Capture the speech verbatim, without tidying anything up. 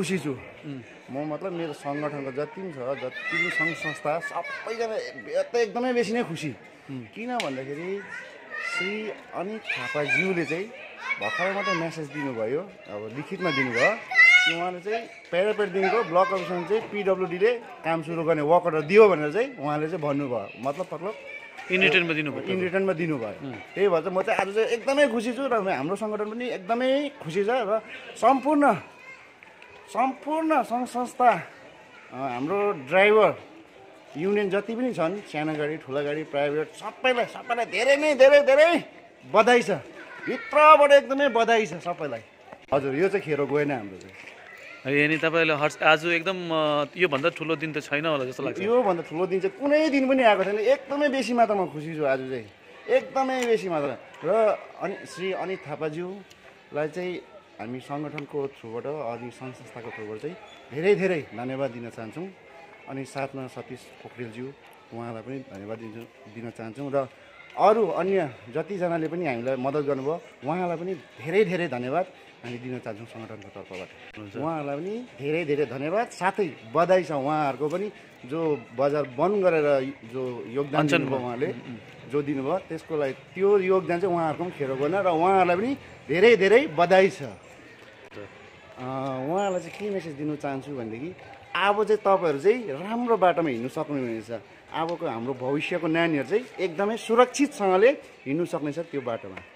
खुसी छु म मतलब मेरो सङ्गठनको जति पनि छ जति पनि सङ्घ संस्था सबैजना एकदमै बेसी नै खुसी किन भन्दाखेरि श्री अनित थापाज्यूले चाहिँ भर्खरै मात्रै मेसेज दिनुभयो अब लिखितमा दिनुभयो कि उहाँले चाहिँ प्यारापेटदेखिको ब्लक अफिसमा चाहिँ पिडब्लुडीले काम सुरु गर्ने वर्क अर्डर दियो भनेर चाहिँ उहाँले चाहिँ भन्नुभयो मतलब मतलब इन रिटर्नमा दिनुभयो इन रिटर्नमा दिनुभयो त्यही भएर चाहिँ म चाहिँ आज चाहिँ एकदमै खुसी छु र हाम्रो सङ्गठन पनि एकदमै खुसी छ र सम्पूर्ण सम्पूर्ण सङ्घ संस्था हाम्रो ड्राइभर युनियन जति पनि छन् सानो गाडी ठुला गाडी प्राइभेट सबैलाई सबैलाई धेरै नै धेरै धेरै बधाई छ भित्रबाट एकदमै बधाई छ सबैलाई हजुर यो चाहिँ खेरो गएन हाम्रो चाहिँ अनि तपाईँले हर्ष आज एकदम योभन्दा ठुलो दिन त छैन होला जस्तो लाग्छ योभन्दा ठुलो दिन चाहिँ कुनै दिन पनि आएको छैन एकदमै बेसी मात्रामा खुसी छु आज चाहिँ एकदमै बेसी मात्रा र अनि श्री अनित थापाज्यूलाई चाहिँ हामी सङ्गठनको थ्रुबाट अनि सङ्घ संस्थाको थ्रुबाट चाहिँ धेरै धेरै धन्यवाद दिन चाहन्छौँ अनि साथमा सतीश पोखरेलज्यू उहाँलाई पनि धन्यवाद दिन दिन चाहन्छौँ र अरू अन्य जतिजनाले पनि हामीलाई मद्दत गर्नुभयो उहाँलाई पनि धेरै धेरै धन्यवाद हामी दिन चाहन्छौँ सङ्गठनको तर्फबाट उहाँहरूलाई पनि धेरै धेरै धन्यवाद साथै बधाई छ उहाँहरूको पनि जो बजार बन्द गरेर जो योगदान दिनुभयो उहाँले जो दिनुभयो त्यसको लागि त्यो योगदान चाहिँ उहाँहरूको पनि खेरो गर्न र उहाँहरूलाई पनि धेरै धेरै बधाई छ उहाँहरूलाई चाहिँ के मेसेज दिनु चाहन्छु भनेदेखि अब चाहिँ तपाईँहरू चाहिँ राम्रो बाटोमा हिँड्नु सक्नुहुनेछ अबको हाम्रो भविष्यको नानीहरू चाहिँ एकदमै सुरक्षितसँगले हिँड्नु सक्नेछ त्यो बाटोमा